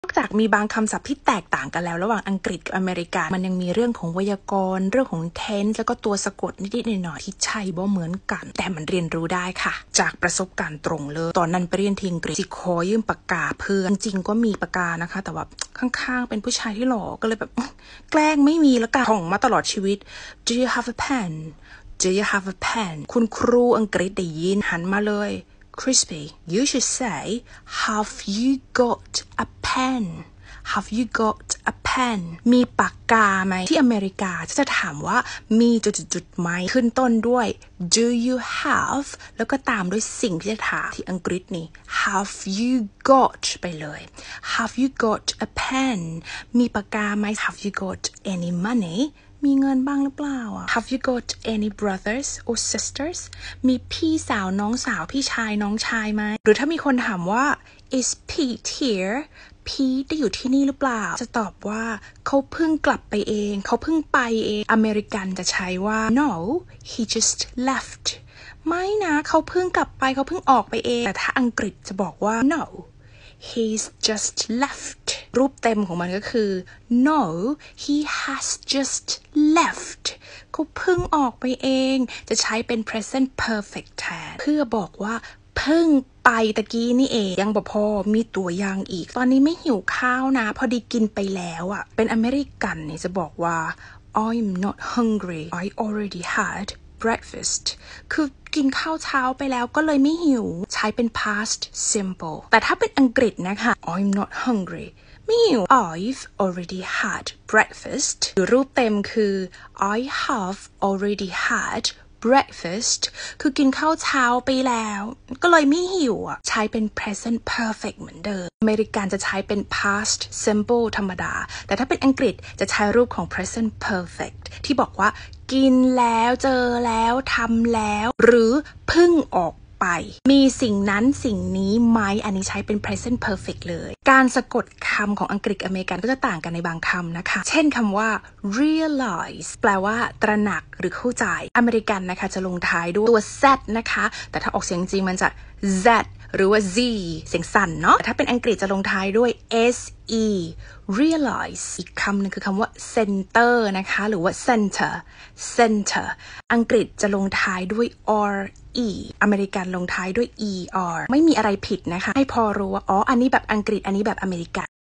นอกจากมีบางคำศัพท์ที่แตกต่างกันแล้วระหว่างอังกฤษกับอเมริกันมันยังมีเรื่องของไวยากรณ์เรื่องของ tense แล้วก็ตัวสะกดนิดๆหน่อยๆที่ใช่บ่เหมือนกันแต่มันเรียนรู้ได้ค่ะจากประสบการณ์ตรงเลยตอนนั้นไปเรียนที่อังกฤษสิขอยืมปากกาเพื่อนจริงก็มีปากกานะคะแต่ว่าข้างๆเป็นผู้ชายที่หล่อก็เลยแบบแกล้งไม่มีแล้วกันท่องมาตลอดชีวิต Do you have a pen Do you have a pen คุณครูอังกฤษได้ยินหันมาเลย Crispy you should say have you got a pen Have you got a pen มีปากกาไหมที่อเมริกาจะถามว่ามีจุดๆไหมขึ้นต้นด้วย Do you have แล้วก็ตามด้วยสิ่งที่จะถามที่อังกฤษนี่ Have you got ไปเลย Have you got a pen มีปากกาไหม Have you got any moneyมีเงินบ้างหรือเปล่าอ่ะ Have you got any brothers or sisters มีพี่สาวน้องสาวพี่ชายน้องชายไหมหรือถ้ามีคนถามว่า Is Pete hereพีทได้อยู่ที่นี่หรือเปล่าจะตอบว่าเขาเพิ่งกลับไปเองเขาเพิ่งไปเองอเมริกันจะใช้ว่า no he just left ไม่นะเขาเพิ่งกลับไปเขาเพิ่งออกไปเองแต่ถ้าอังกฤษจะบอกว่า no he's just left รูปเต็มของมันก็คือ no he has just left เขาเพิ่งออกไปเองจะใช้เป็น present perfect แทนเพื่อบอกว่าเพิ่งไปตะกี้นี่เองยังบ่พอมีตัวอย่างอีกตอนนี้ไม่หิวข้าวนะพอดีกินไปแล้วอ่ะเป็นอเมริกันเนี่ยจะบอกว่า I'm not hungry I already had breakfast คือกินข้าวเช้าไปแล้วก็เลยไม่หิวใช้เป็น past simple แต่ถ้าเป็นอังกฤษนะคะ I'm not hungry ไม่หิว I've already had breakfast หรือรูปเต็มคือ I have already had breakfast คือกินข้าวเช้าไปแล้วก็เลยไม่หิวอ่ะใช้เป็น present perfect เหมือนเดิมอเมริกันจะใช้เป็น past simple ธรรมดาแต่ถ้าเป็นอังกฤษจะใช้รูปของ present perfect ที่บอกว่ากินแล้วเจอแล้วทำแล้วหรือเพิ่งออกไปมีสิ่งนั้นสิ่งนี้ไหมอันนี้ใช้เป็น present perfect เลยการสะกดคำของอังกฤษอเมริกันก็จะต่างกันในบางคำนะคะเช่นคำว่า realize แปลว่าตระหนักหรือเข้าใจอเมริกันนะคะจะลงท้ายด้วยตัว z นะคะแต่ถ้าออกเสียงจริงมันจะ z หรือว่า z เสียงสั่นเนาะแต่ถ้าเป็นอังกฤษจะลงท้ายด้วย se realize อีกคำหนึ่งคือคำว่า center นะคะหรือว่า center อังกฤษจะลงท้ายด้วย re อเมริกันลงท้ายด้วย er ไม่มีอะไรผิดนะคะให้พอรู้ว่าอ๋ออันนี้แบบอังกฤษอันนี้แบบอเมริกัน